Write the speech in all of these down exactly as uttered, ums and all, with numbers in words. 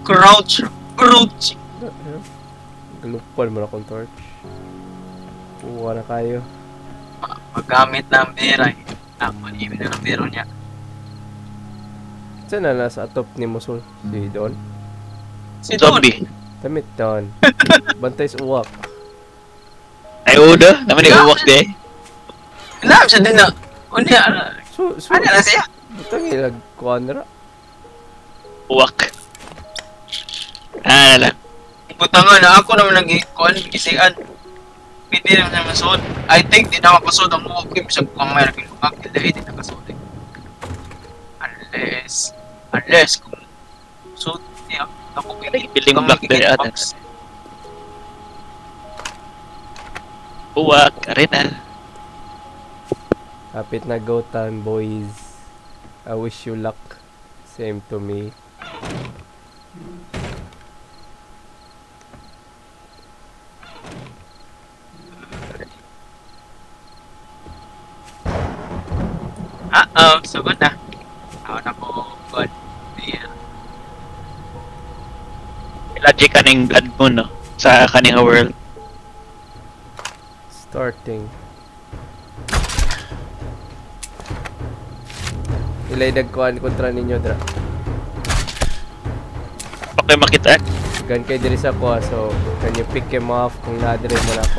Crouch. Crouch. Galupan mo na akong torch. Kuha na kayo. Magamit ng bera eh. Ah, mag-ibig na ng bero niya. Saan na nasa atop ni Musul? Si Don? Si Don. Zombie. Damit Don. Bantay sa uwak. Ay, uda. Naman yung uwak di. Alam siya din na. Unya. So, so, Ano na siya? butang ilag kuha na ra. Uwak. Ah, lang. Butangan na ako naman nag-ikuan, kisian. Hindi naman naman masuot. I think di na makasuot ang mga kim sa kamay na pinukakil dahil di nakasuot eh. Unless, unless kung suot niya, ako Ay, piling blackberry ata. Uwak, arena. Kapit na go time, boys. I wish you luck. Same to me. Uh-oh, sugod na. Ako na po, God. Yeah. Logic kaning blood mo, no? Sa kaning world. Starting. Ilay nagkuhan kontra ninyo, Dra. Okay, makita. Gan kay diri sa ko, so can you pick him off kung nadire mo na ako?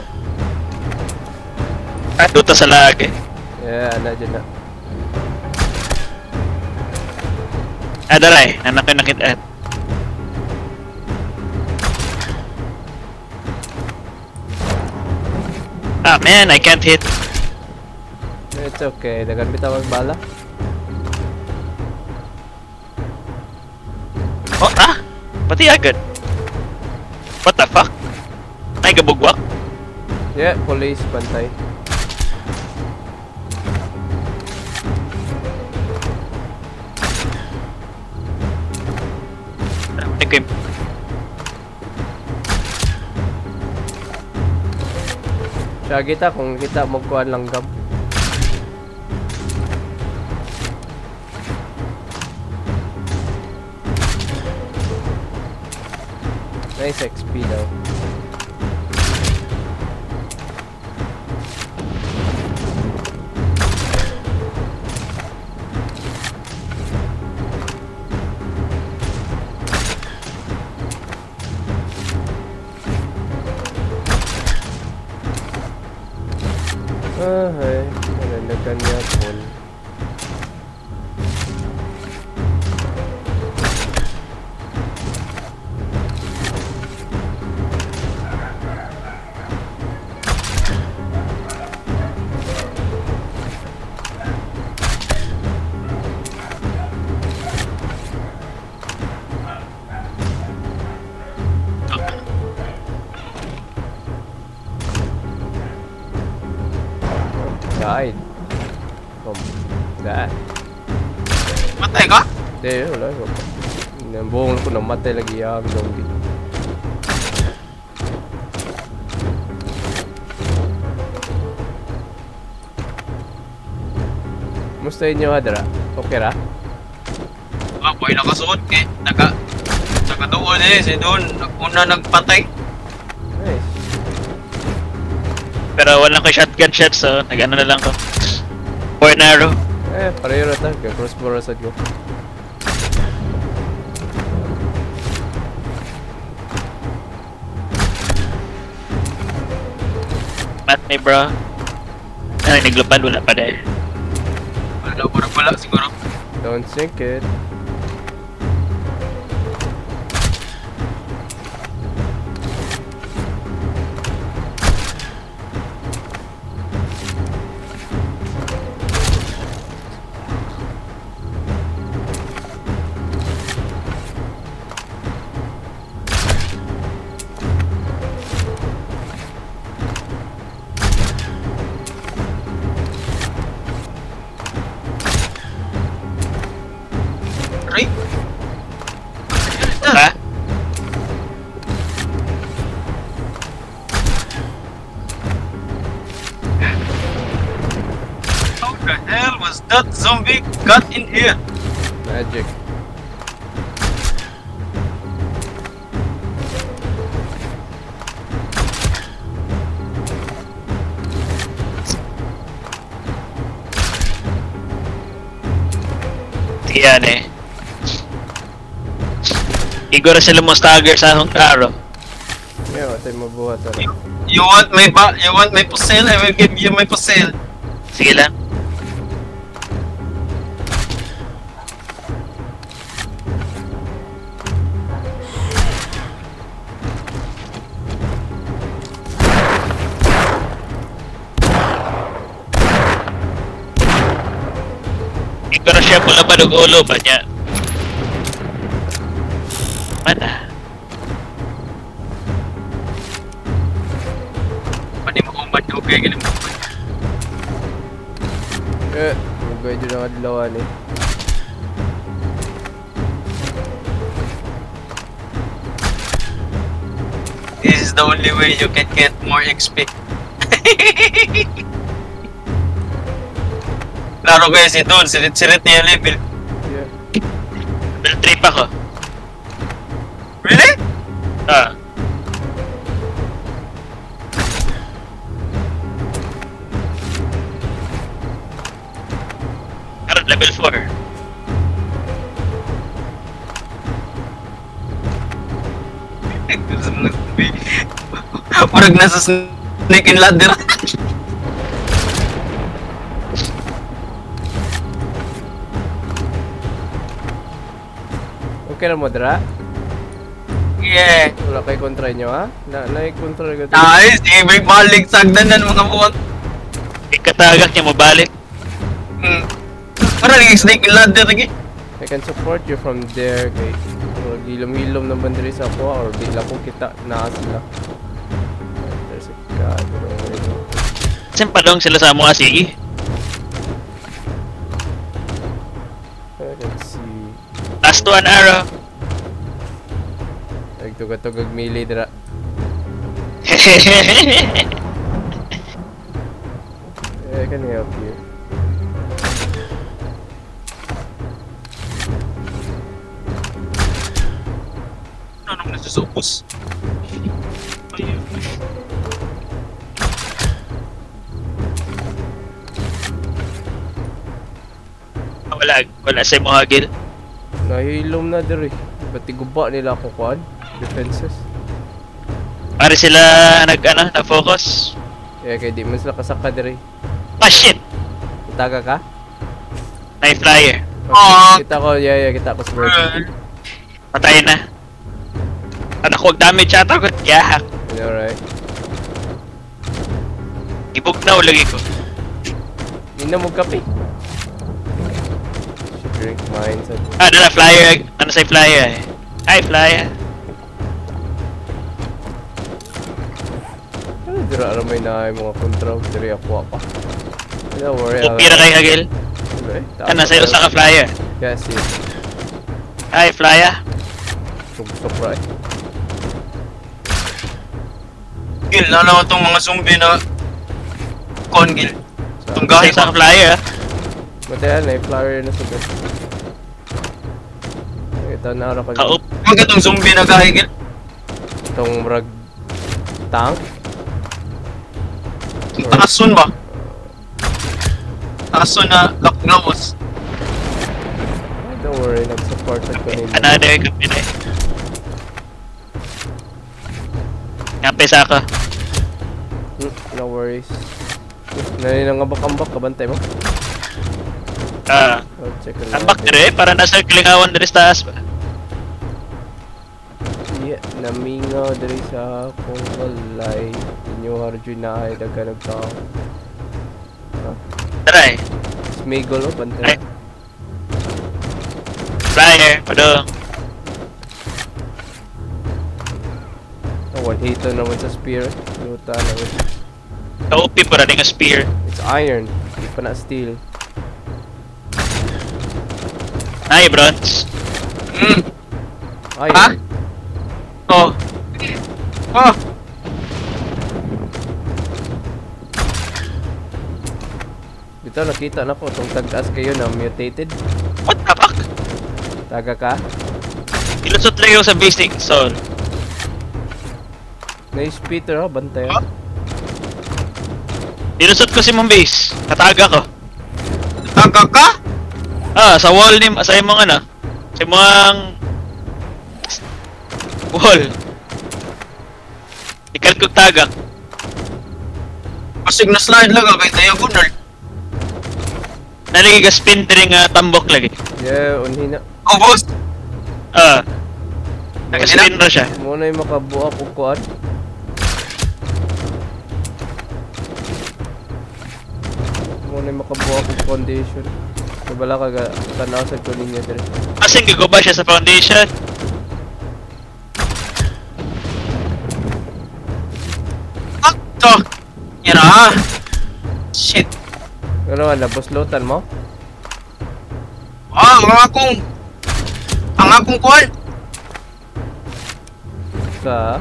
Ah, duta sa lag eh. Yeah, ana dyan na. Ah, daray. Anak ko nakita. Ah, man, I can't hit. It's okay, dagan bitaw ang bala. Oh, ah! Pati agad. What the fuck? May gabugwak? Yeah, police, bantay. Okay. Siya kita kung kita magkuhan langgam. Nice X P daw. Ay, nalalagan niya po. Died from that. Matay ka? Hindi, wala. Buong ko namatay lagi yung zombie. Musta inyo, Hadra? Okay ra? Ah, boy nakasuot eh. Naka, naka doon eh. Si doon, una nagpatay. Nice. Pero wala ko shotgun shot, so nag-ano na lang ko. Four and arrow. Eh, pareho na tayo. Crossbow rasad ko. Mat me, bro. Ay, naglupad, wala pa dahil. Wala, wala siguro. Don't sink it. Right? Ha? How the hell was that zombie got in here? Magic. Gani. Igor sila mo stagger sa akong karo. Yeah, wala tayong mabuhat. Ano? You want my ba you want my puzzle? I will give you my puzzle. Sige lang. Igor siya pula pa ulo ba niya? Mana? Pwede mo kong bad okay ganun mo. Eh, magay dyan ang adlawan eh. This is the only way you can get more X P. Klaro kayo si Don, sirit-sirit niya yung level. Yeah. Level three pa ko. Really? Ah. Karon level four. Parang nasa snake and ladder. Okay na mo, Dra? Yeah. Wala kayo kontra nyo, ha? Na na-control ka ito. Nice, ibig balik sagdan ng mga buwag. Ikatagak niya mo balik. Hmm. Parang naging snake and ladder lagi. I can support you from there, kay or gilom-gilom ng bandiri sa ako, or bigla ko kita na sila. There's a god. Saan palong sila sa mga sige? Let's see. Last one arrow. Nagtugad-tugag melee, Dra. I can help you. Ano naman nasusupos? Ayun. Wala, wala sa mga gil. Nahilom na, Dra. Pati guba nila ako, kuhan. Defenses. Pare sila nag ano, na-focus. Eh, kaya di man sila kasaka, Dra. Ah shit! Taga ka? Night flyer. Ah. Kita ko, yeah, yeah, kita ko sa bird. Patay na. Anak ko, damage ata ko. Yahak. Alright. Ibog na ulagi ko. Ina mo kape. Should drink mine sa... Ah, dala flyer. Ano sa'y flyer eh? Hi, flyer. Ano dira ramay na yung mga kontra? Diri ako pa. Don't worry. Upira kay Hagil. Ano sa'yo sa ka flyer? Yes, yes. Hi, flyer. Sugsok right. Gil, na naman tong mga zombie na con gil. Itong Sa'yo gahi sa ka pa. flyer ah. Matayan na, yung flower na sugat. Ito na ako na Kaup. Huwag itong zombie na gahi gil. itong rag tank. Takasun ba? Takasun na lock-glows. Don't worry, nag-supported ko nila. Another kapit eh. Ngapi sa ako. Hmm, no worries. Naninangabak-ambak, kabantay mo? Ah. Oh, check it Ambak dire, para nasa klingawan dire sa taas ba? Yeah, namingaw dari sa akong walay. Inyo harjo na ay daganag tao. Try. Smigol o, Ay. bantay. Flyer, padong. Oh, one hito naman sa spear. Luta naman. Kaupi pa rin nga spear. It's iron. Hindi pa na steel. Ay, bronze. Hmm. Iron. Oh. Oh. Dito nakita na ko itong tag-taas kayo na mutated. What the fuck? Taga ka? Ilusot lang yung sa basic soul. Na-speeder ha, bantay Huh? ha. Ilusot ko si mong base. Kataga ko. Taga ka? Ah, sa wall ni sa imong ano? Sa imong wall. Ikan kog tagak. Pasig na slide lang kay diagonal. Nalagi ka spin diri nga tambok lagi. Yeah, unhi na. Oh, boss. Ah. Naka-spin ra siya. Muna yung makabuak o kuan. Muna yung makabuak o foundation. Kabala ka ga tanaw sa kunin niya dire. Asin giguba siya sa foundation. Akto. Yara. Shit. Ano na, buslutan mo? Ah, ang akong ang akong kuan. Ka?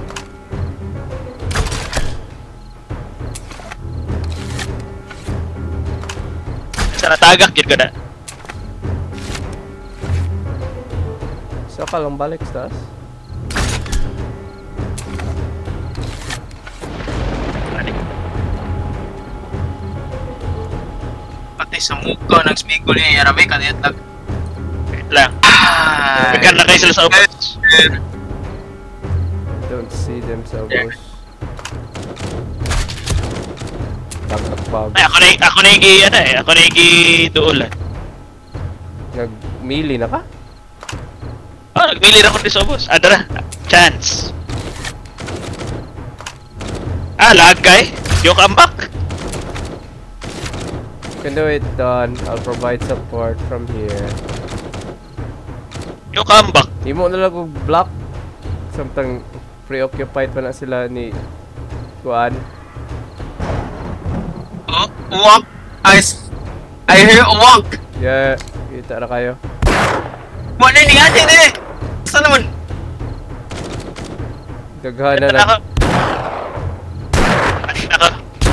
Sa natagak yun ka na. Saka lang balik sa taas. Pati sa muka ng spigol niya, yara may kanit lang. Wait lang. Ah, Bigyan na kayo sila sa ubos. Don't see them sa ubos. Tagakpag. Ay, ako na ako na igi ano eh. Ako na igi duol. eh. Nag-melee na ka? Oh, nagmili na ko din sa ubos. Ah, dara. Chance. Ah, lag kay. Yung comeback. Can do it, Don. I'll provide support from here. Yung comeback. Imo na lang kong block. Samtang preoccupied pa na sila ni Kuan. Oh, walk. I s- I hear a walk. Yeah, kita na kayo. Wala ni ate eh. Saan naman? Daghan na Ito na lang. ako. Anin ako.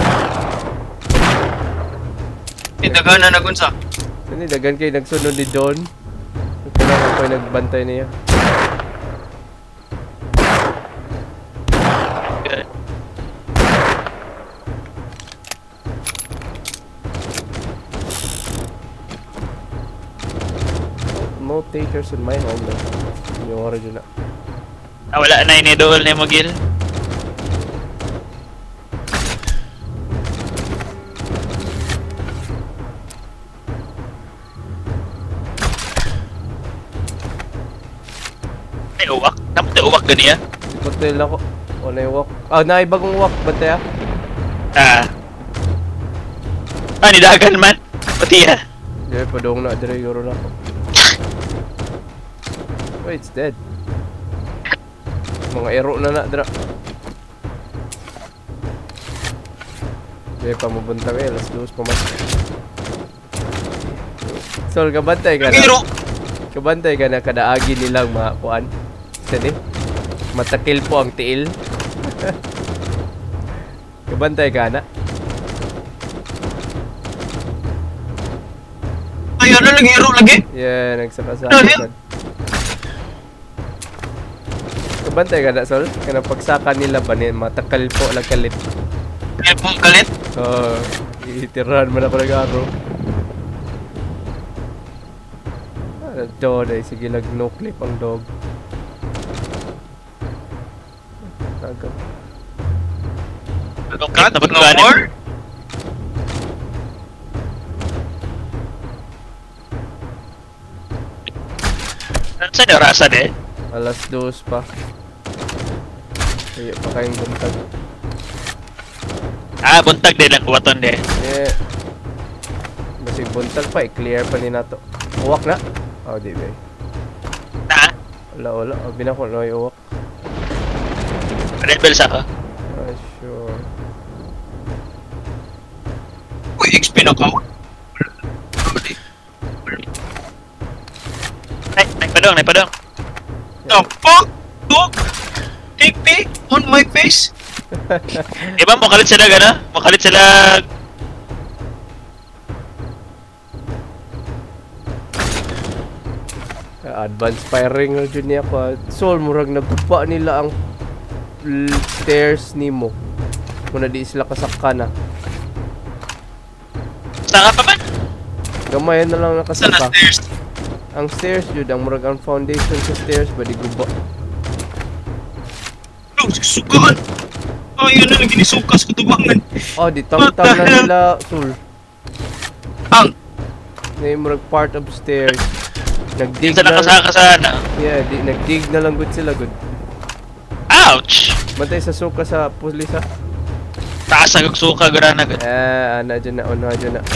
Tindagan na nagunsa. Sani, daghan kayo nagsunod ni Don. Kailangan ko yung nagbantay niya. Good. No takers in my home. Yung origin na. Ah, wala na ini duol ni mo gil. Ay, uwak. Dapat ay uwak ganiya. Hotel ako. Wala yung walk. Ah, naibagong walk. Bantay ah. Ah. Ah, nidagan man. Pati ah. Yeah, padong na. Dire yoro na ako. Wait, it's dead. Mga ero na na. Dira. Yeah, pamubuntang eh. Let's lose pa man. Sol, kabantay ka na. Pero Kabantay ka na kadaagi nilang mga kuan. Saan eh? Matakil po ang tiil. Kabantay ka na. ay ano lagi hero lagi? Yeah, nagsaka sa Ano akin. Kabantay ka na, Sol? Kana pagsaka nila ba ni matakal po lang kalit. Ay pong galit. Oo, uh, itirahan man ako nag-aro. Ano dog ay sige lag no clip ang dog. Tagap. Cut, Cut, no nabagkuhan more? Saan yung rasa de? Alas dos pa. Kaya pa kayong buntag. Ah, buntag din lang kuwaton de. Yeah. Basig buntag pa, i-clear pa ni nato. Uwak na? Oh, di ba? Na? Wala, wala. Oh, binako na yung uwak. Rebels ako. Ah, sure. Uy, X P na ka. Ay, naipadong, naipadong. The fuck? Dog? T P on my face? Di ba makalit sila gana? Makalit sila... Advanced firing na dyan niya pa. Sol, murag nagkupa nila ang l- stairs ni mo. Muna di sila kasaka na. Saan ka pa ba? Gamay na lang Saan na nakasaka. stairs? Ang stairs jud ang murag ang foundation sa stairs ba di guba. No, susukaan! Oh, yun na lang ginisukas ko tubangan. Oh, di tang-tang na nila sul. Ang! May murag part of stairs. Nagdig Sa na. nakasaka sana. Yeah, di nagdig na lang gud sila gud. Ouch! Bantay sa suka sa pulis ha. Taas ang suka gura na. Eh, ana dyan na, ano dyan na.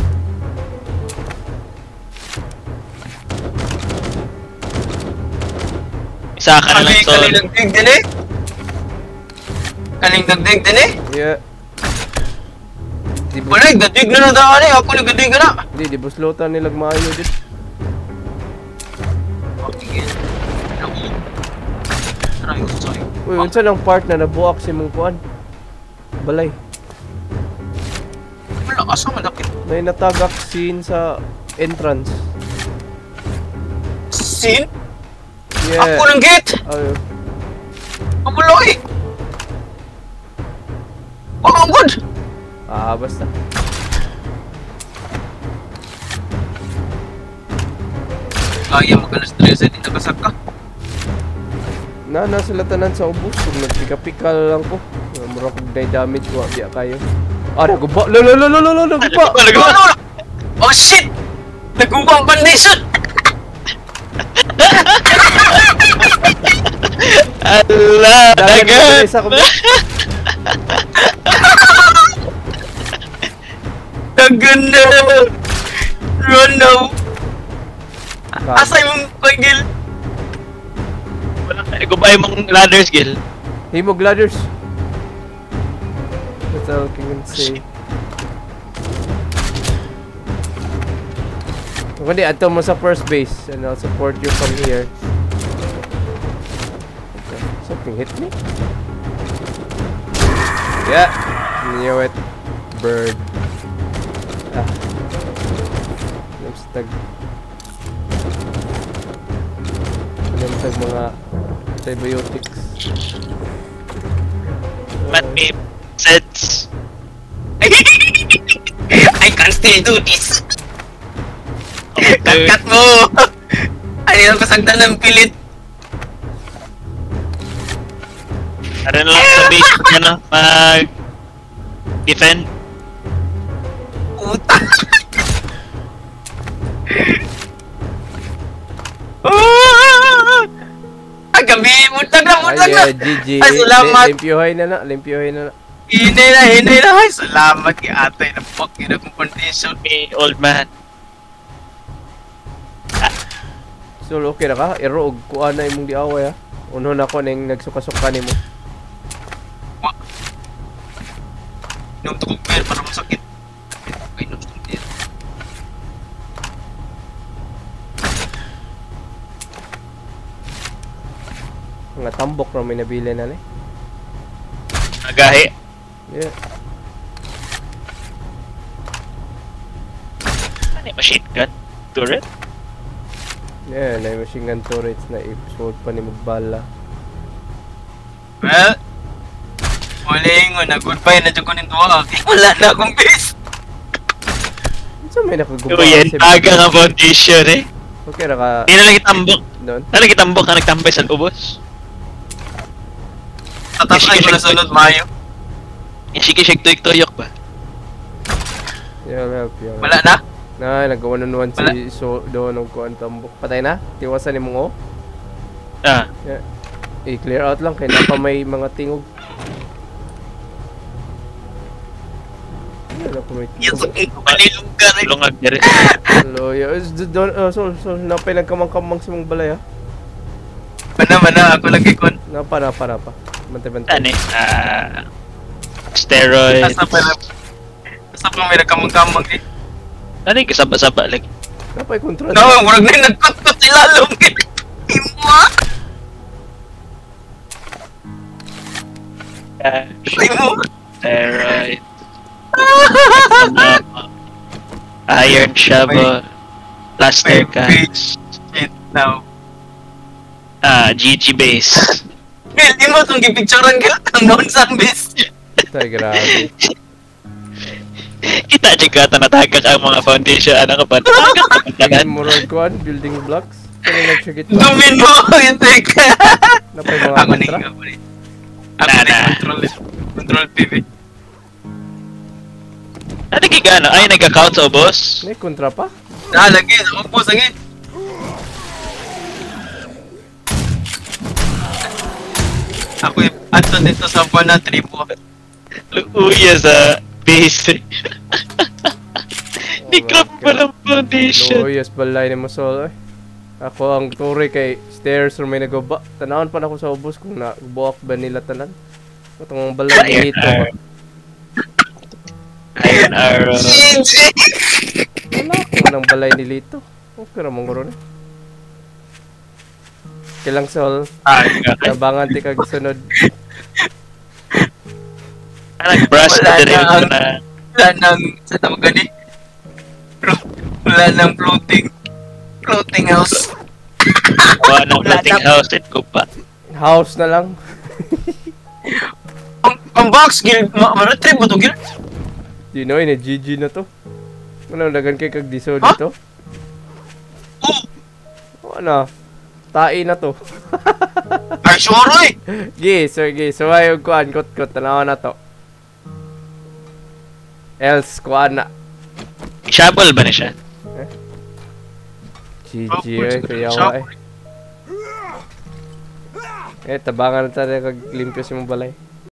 Isa ka na lang Kaling sol. kaling nagdig din eh? Kaling nagdig din eh? Yeah. Di bu- Wala, nagdig na na daan eh. Ako nagdig na. di, di buslotan nilag maayo dito. Try ko sorry. Uy, unsa lang part na nabuak si mong kuan? Balay. Wala, asa malakit. May natagak scene sa entrance. Sin? Yeah. Ako ng gate! Ay, Kamuloy! Baka good! ah, basta. Kaya magka-stress eh, di nakasak ka. Na, nasa latanan sa ubos. Kung nagpika-pika lang ko. Mura kong damage ko, biya kayo. Ah, naguba! Lo, lo, lo, lo, lo, lo, naguba! Ano, ano, ano? Oh shit! Nagubang foundation! Allah! Dahil Dagat! mabilis ako. Naganda! Run now! Ah, Asay mong kagil! Wala ka. Gubay mong ladder skill. Himog ladders. That's all I can say. Kundi, ato mo sa first base and I'll support you from here. Something hit me? Yeah! Knew it. Bird. Ah. Namstag. Namstag mga antibiotics. Let me sense. I can still do this! Kat-kat mo! Ano yung pasagdan ng pilit? Ano na lang sa base na na mag defend. Puta! Ang gabi! Mutag na! Mutag na! Ay, G G. Ay, salamat! Limpyohay na na. Limpyohay na na. Hinay na! Hinay na! Ay, salamat kay atay na fuck yun akong condition. Me, old man. So, okay na ka? Iro, kuha na imong diaway ha. Uno na ko nang nagsuka-suka ni mo. Nung tukog beer para masakit. Ay, nung tukog beer. Mga tambok na may nabili na ni. Nagahi. Yeah. Ano yung machine gun? Turret? Yeah, na yung machine gun turrets na episode pa ni Magbala. Well, muling ko na goodbye na dyan ko nito ah. Wala na akong base. So may nakaguba Uy, yan. Taga nga foundation eh. Okay na ka Hindi na lang itambok. doon. Hindi na lang itambok ka nagtambay sa ubos. Tatakay ko na sunod, Mayo. Yung sige-shake tuyok-tuyok ba? Yeah, I'll help you. Wala na? Na, nag-one-on-one Wala. si So doon ng kuan tambok. Patay na? Tiwasan ni mong o? Ah. Yeah. I-clear out lang kaya napa may mga tingog. Wala pa may Yes, tingog. okay. Palilong ka rin. Lungag niya rin. Hello, yeah. Is- d- Doon, uh, so, so, napay nagkamang-kamang si mong balay ha? Mana, mana, ako lagi kon. Napa, napa, napa. Bantay-bantay. Ano eh? Ah... Steroids. Asa pa na. Asa pa may nagkamang-kamang eh. Ano yung kasaba-saba lagi? Napay kontra. No, murag na yung nagkot-kot ilalong. Ima! Cash. Ay mo! Steroids. Iron shovel. Plaster May cast. page. Shit now. Ah, G G base. Well, di mo itong gipicturean ka. Ang noon sa base. Tay, grabe. Kita juga natagak ang mga foundation. Ano ka ba? Natagak ka Tingin ba? mo ron kuan, building blocks. Kaya nag-check it. Dumin mo! Hindi ka! Napay mga Ako na mantra. yung ako na Ako Nah, na nah. control it. Control P V. Ano gigano? Ay, nagka-count sa boss? May kontra pa? Ah, lagi. Nakupos lagi. Ako yung ato dito sa buwan na tribo. Luya sa base. Di crap pa ng foundation. Loyas balay ni mo sol. Ako ang turi kay stairs or may nagaba. Tanawon pa na ako sa ubos kung nabuak ba nila tanan. Itong balay Iron dito. arrow. Iron arrow. Wala ko ng balay ni Lito. Okay ra mong ron. Kilang sol. Ay, okay. Tabangan ti kag sunod. Ah, nag-brush Wala na rin na ito ang- na. Wala nang, sa tawag gani? Wala nang floating. Floating house. Wala ng Wala floating na. house. It ko pa. House na lang. Ang, ang box, gil, ma, ma-retrieve mo to, gil? Di know ni G G na to. Ano dagan kay kag diso Ha? dito? Oh, Ano? Tai na to. ay, sure, eh. Gi, sir, gi. So ay kuan kot kot tanaw na to. Else kuan na. Shovel ba na siya? G Oh, G eh kaya wa eh. Eh tabangan ta kag limpyo si mong balay.